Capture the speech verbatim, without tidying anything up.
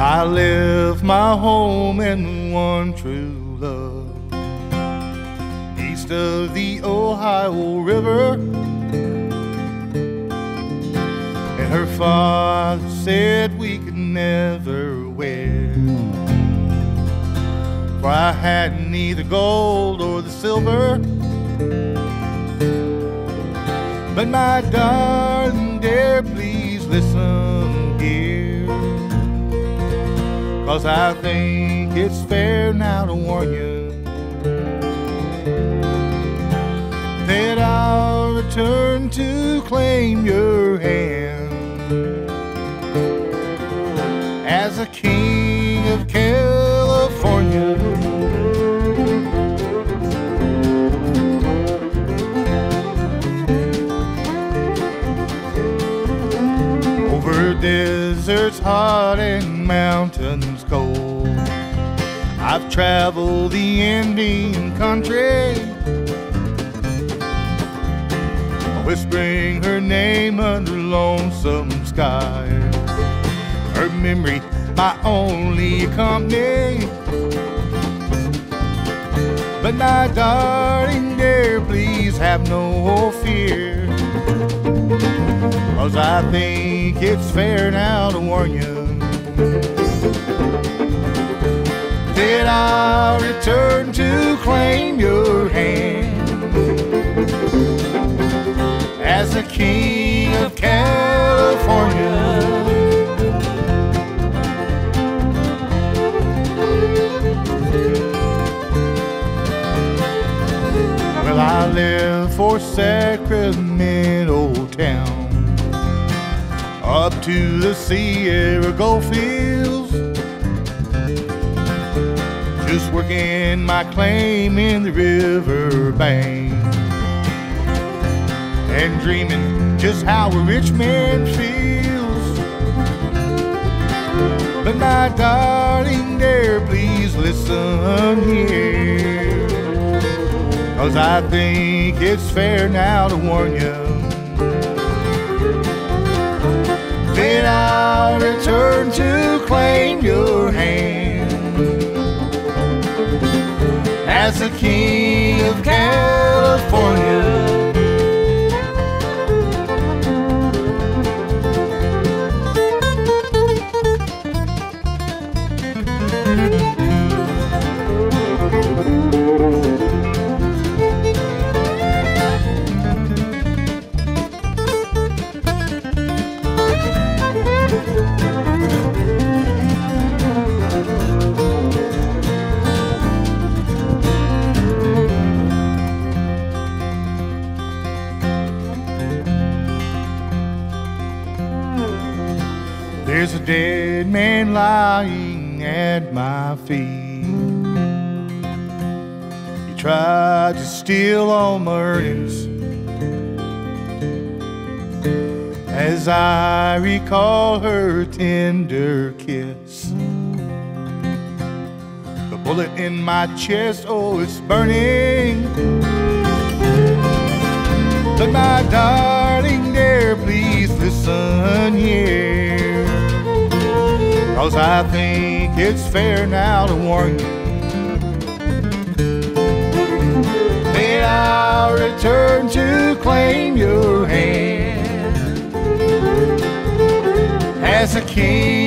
I left my home and one true love east of the Ohio River, and her father said we could never wed, for I had neither gold or the silver. But my darling dear, please listen here, 'cause I think it's fair now to warn you that I'll return to claim your hand as a king of California. Over deserts hot and mountains cold, I've traveled the Indian country, whispering her name under lonesome skies, her memory my only company. But my darling dear, please have no fear, 'cause I think it's fair now to warn you that I'll return to claim your hand as a king of California. Well, I live for Sacramento town, up to the Sierra Goldfields, just working my claim in the riverbank, and dreaming just how a rich man feels. But my darling dear, please listen here, 'cause I think it's fair now to warn you that I'll return to claim your hand as the king of California. There's a dead man lying at my feet. He tried to steal all my earnings. As I recall her tender kiss, the bullet in my chest, oh, it's burning. But my darling dear, please listen here, 'cause I think it's fair now to warn you that I'll return to claim your hand as a king